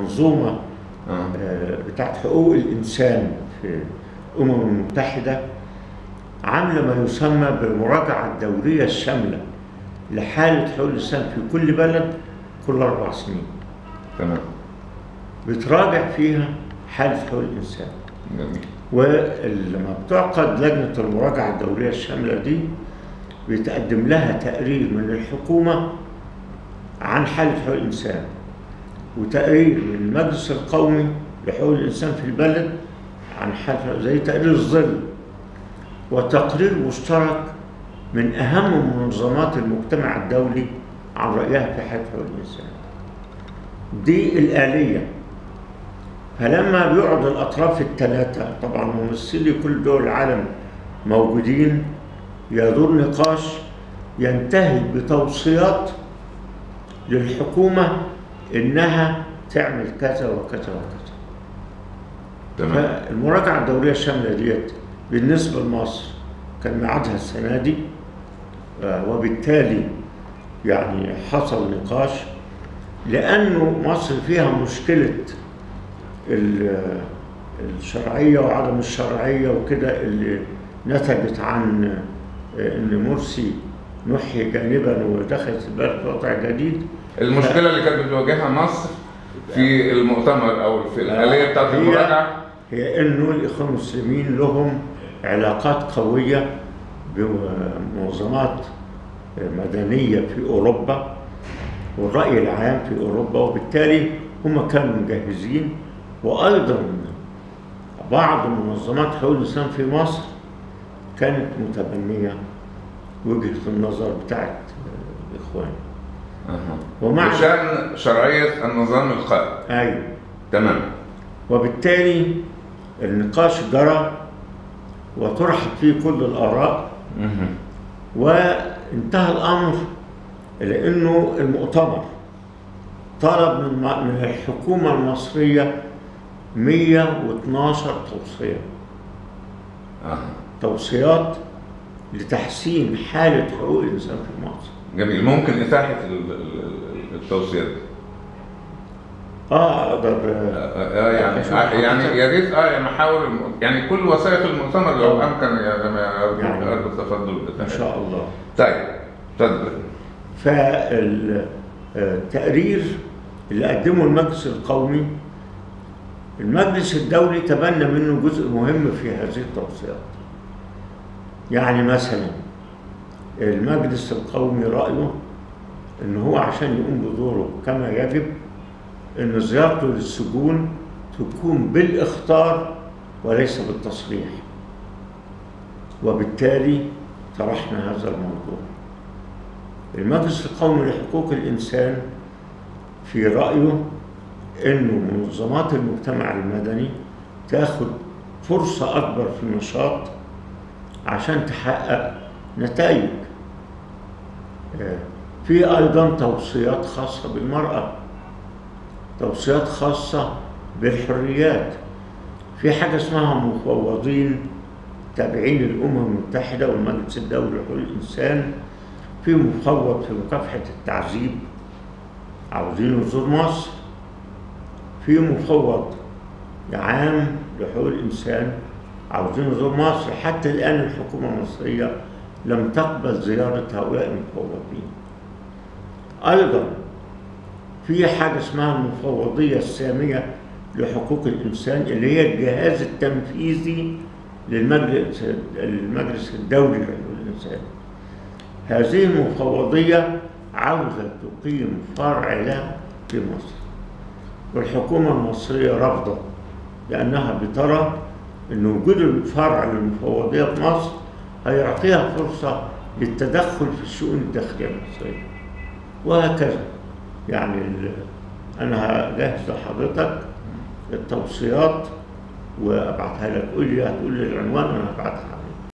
المنظومة بتاعت حقوق الإنسان في الأمم المتحدة عاملة ما يسمى بالمراجعة الدورية الشاملة لحالة حقوق الإنسان في كل بلد كل 4 سنين. تمام. بتراجع فيها حالة حقوق الإنسان. جميل. ولما بتعقد لجنة المراجعة الدورية الشاملة دي بيتقدم لها تقرير من الحكومة عن حالة حقوق الإنسان، وتقرير من المجلس القومي لحقوق الإنسان في البلد عن حالة، زي تقرير الظل، وتقرير مشترك من أهم منظمات المجتمع الدولي عن رأيها في حالة حقوق الإنسان. دي الآلية. فلما بيقعد الأطراف الثلاثة، طبعا ممثلي كل دول العالم موجودين، يدور نقاش ينتهي بتوصيات للحكومة إنها تعمل كذا وكذا وكذا. تمام. فالمراجعة الدورية الشاملة ديت بالنسبة لمصر كان ميعادها السنة دي، وبالتالي يعني حصل نقاش، لأنه مصر فيها مشكلة الشرعية وعدم الشرعية وكده، اللي نتجت عن إن مرسي نحي جانبا ودخلت البلد في وضع جديد. المشكلة اللي كانت بتواجهها مصر في المؤتمر أو في الآلية بتاعت المراجعة هي إنه الإخوان المسلمين لهم علاقات قوية بمنظمات مدنية في أوروبا والرأي العام في أوروبا، وبالتالي هم كانوا مجهزين. وأيضا بعض منظمات حقوق الإنسان في مصر كانت متبنية وجهة النظر بتاعت الإخوان. ومع بشأن شرعية النظام القائم. أيوه. تمام. وبالتالي النقاش جرى وطرحت فيه كل الآراء. وانتهى الأمر إلى إنه المؤتمر طلب من الحكومة المصرية 112 توصية. توصيات لتحسين حالة حقوق الإنسان في مصر. جميل. ممكن إتاحة التوصيات دي؟ أقدر يعني يا ريت يعني نحاول يعني كل وسائل المؤتمر لو أمكن يعني التفضل إن شاء الله. طيب اتفضل. فالتقرير اللي قدمه المجلس القومي، المجلس الدولي تبنى منه جزء مهم في هذه التوصيات. يعني مثلا المجلس القومي رأيه إن هو عشان يقوم بدوره كما يجب إن زيارته للسجون تكون بالإخطار وليس بالتصريح. وبالتالي طرحنا هذا الموضوع. المجلس القومي لحقوق الإنسان في رأيه إنه منظمات المجتمع المدني تاخد فرصة أكبر في النشاط عشان تحقق نتائج. في أيضا توصيات خاصة بالمرأة، توصيات خاصة بالحريات. في حاجة اسمها مفوضين تابعين للأمم المتحدة والمجلس الدولي لحقوق الإنسان. في مفوض في مكافحة التعذيب عاوزين يزور مصر. في مفوض عام لحقوق الإنسان عاوزين يزور مصر. حتى الآن الحكومة المصرية لم تقبل زيارة هؤلاء المفوضين. أيضا في حاجة اسمها المفوضية السامية لحقوق الإنسان، اللي هي الجهاز التنفيذي للمجلس الدولي لحقوق الإنسان. هذه المفوضية عاوزة تقيم فرع لها في مصر، والحكومة المصرية رافضة، لأنها بترى أن وجود الفرع للمفوضية في مصر هيعطيها فرصة للتدخل في الشؤون الداخلية المصرية. وهكذا. يعني أنا هجهز لحضرتك التوصيات وأبعتها لك. قول لي هتقول لي العنوان وأنا هبعتها.